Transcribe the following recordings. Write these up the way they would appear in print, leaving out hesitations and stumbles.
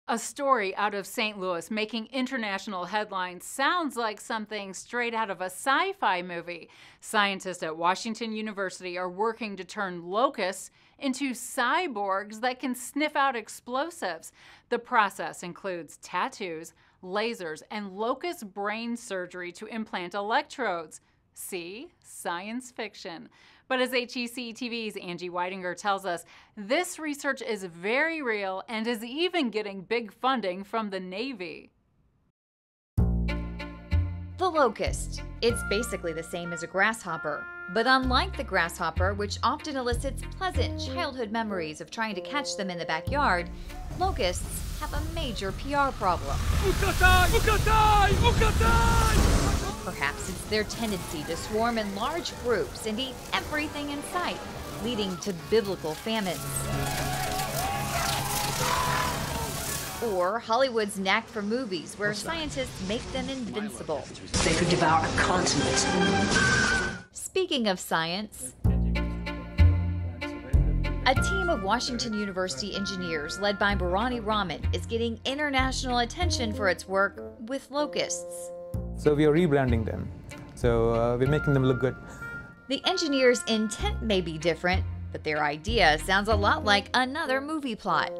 A story out of St. Louis making international headlines sounds like something straight out of a sci-fi movie. Scientists at Washington University are working to turn locusts into cyborgs that can sniff out explosives. The process includes tattoos, lasers, and locust brain surgery to implant electrodes. See? Science fiction. But as HEC TV's Angie Weidinger tells us, this research is very real and is even getting big funding from the Navy. The locust. It's basically the same as a grasshopper. But unlike the grasshopper, which often elicits pleasant childhood memories of trying to catch them in the backyard, locusts have a major PR problem. Perhaps it's their tendency to swarm in large groups and eat everything in sight, leading to biblical famines. Or Hollywood's knack for movies, where scientists make them invincible. They could devour a continent. Speaking of science, a team of Washington University engineers led by Baranidharan Raman is getting international attention for its work with locusts. So we are rebranding them. So we're making them look good. The engineers' intent may be different, but their idea sounds a lot like another movie plot.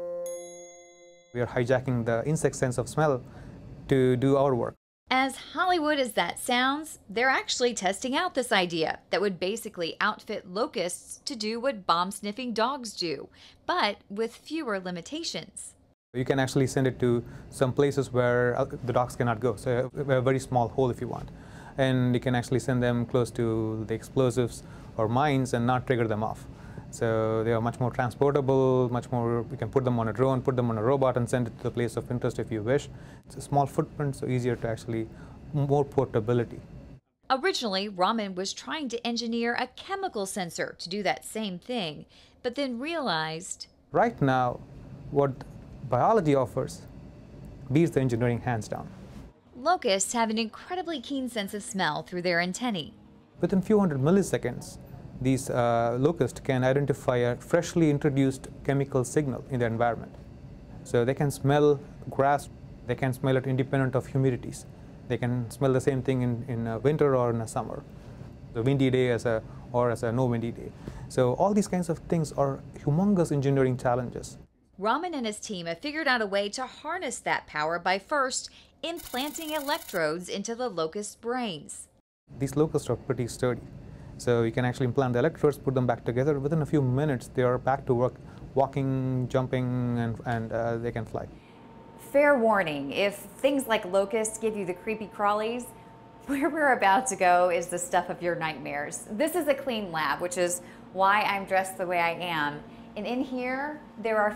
We are hijacking the insect sense of smell to do our work. As Hollywood as that sounds, they're actually testing out this idea that would basically outfit locusts to do what bomb-sniffing dogs do, but with fewer limitations. You can actually send it to some places where the dogs cannot go, so a very small hole if you want. And you can actually send them close to the explosives or mines and not trigger them off. So they are much more transportable, much more, you can put them on a drone, put them on a robot and send it to the place of interest if you wish. It's a small footprint, so easier to actually, more portability. Originally, Raman was trying to engineer a chemical sensor to do that same thing, but then realized... Right now, what biology offers beats the engineering hands down. Locusts have an incredibly keen sense of smell through their antennae. Within a few hundred milliseconds, these locusts can identify a freshly introduced chemical signal in the environment. So they can smell grass, they can smell it independent of humidities. They can smell the same thing in winter or in a summer, the windy day or as a no windy day. So all these kinds of things are humongous engineering challenges. Raman and his team have figured out a way to harness that power by first implanting electrodes into the locust brains. These locusts are pretty sturdy. So you can actually implant the electrodes, put them back together. Within a few minutes, they are back to work, walking, jumping, and they can fly. Fair warning, if things like locusts give you the creepy crawlies, where we're about to go is the stuff of your nightmares. This is a clean lab, which is why I'm dressed the way I am. And in here, there are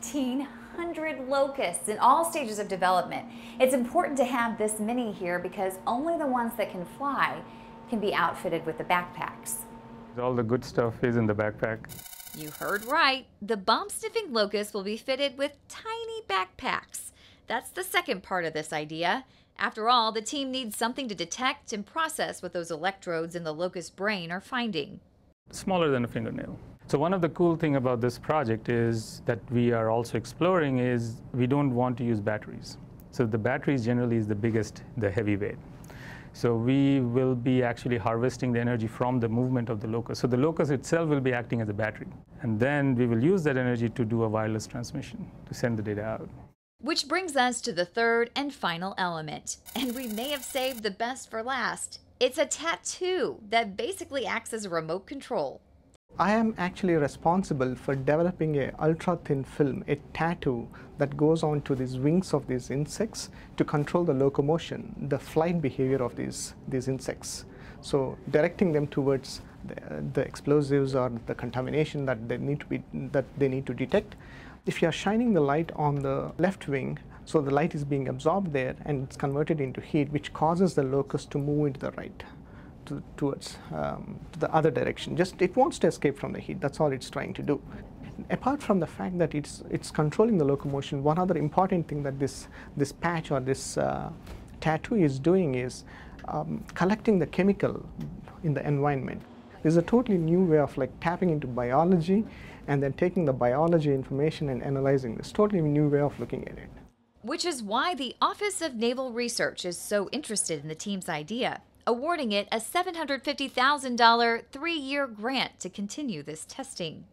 1,500 locusts in all stages of development. It's important to have this many here because only the ones that can fly can be outfitted with the backpacks. All the good stuff is in the backpack. You heard right. The bomb-sniffing locusts will be fitted with tiny backpacks. That's the second part of this idea. After all, the team needs something to detect and process what those electrodes in the locust brain are finding. Smaller than a fingernail. So one of the cool things about this project is that we are also exploring is we don't want to use batteries. So the batteries generally is the biggest, the heavyweight. So we will be actually harvesting the energy from the movement of the locust. So the locust itself will be acting as a battery. And then we will use that energy to do a wireless transmission, to send the data out. Which brings us to the third and final element. And we may have saved the best for last. It's a tattoo that basically acts as a remote control. I am actually responsible for developing a ultra-thin film, a tattoo that goes on to these wings of these insects to control the locomotion, the flight behavior of these insects. So directing them towards the explosives or the contamination that they need to detect. If you are shining the light on the left wing, so the light is being absorbed there and it's converted into heat, which causes the locust to move into the right. Towards the other direction. Just it wants to escape from the heat. That's all it's trying to do. Apart from the fact that it's controlling the locomotion, one other important thing that this patch or this tattoo is doing is collecting the chemical in the environment. This is a totally new way of tapping into biology and then taking the biology information and analyzing this. Totally new way of looking at it. Which is why the Office of Naval Research is so interested in the team's idea, awarding it a $750,000 three-year grant to continue this testing.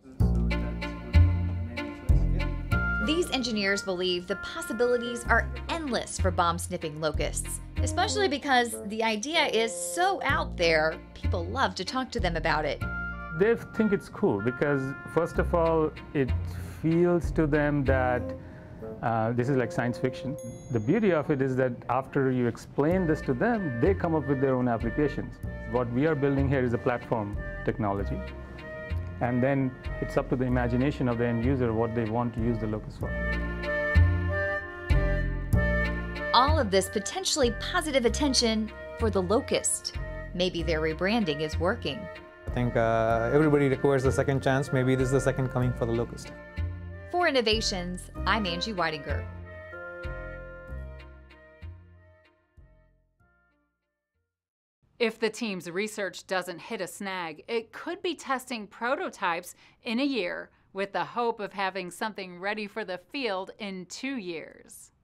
These engineers believe the possibilities are endless for bomb-sniffing locusts, especially because the idea is so out there, people love to talk to them about it. They think it's cool because, first of all, it feels to them that this is like science fiction. The beauty of it is that after you explain this to them, they come up with their own applications. What we are building here is a platform technology. And then it's up to the imagination of the end user what they want to use the locust for. All of this potentially positive attention for the locust. Maybe their rebranding is working. I think everybody requires a second chance. Maybe this is the second coming for the locust. For Innovations, I'm Angie Weidinger. If the team's research doesn't hit a snag, it could be testing prototypes in a year with the hope of having something ready for the field in 2 years.